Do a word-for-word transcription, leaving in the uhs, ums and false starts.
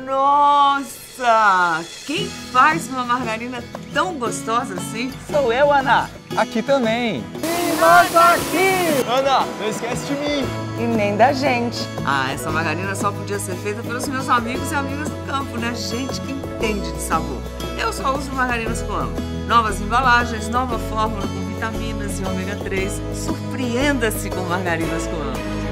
Nossa! Quem faz uma margarina tão gostosa assim? Sou eu, Ana. Aqui também. E nós aqui! Ana, não esquece de mim. E nem da gente. Ah, essa margarina só podia ser feita pelos meus amigos e amigas do campo, né? Gente que entende de sabor. Eu só uso margarinas Coamo. Novas embalagens, nova fórmula com vitaminas e ômega três. Surpreenda-se com margarinas Coamo.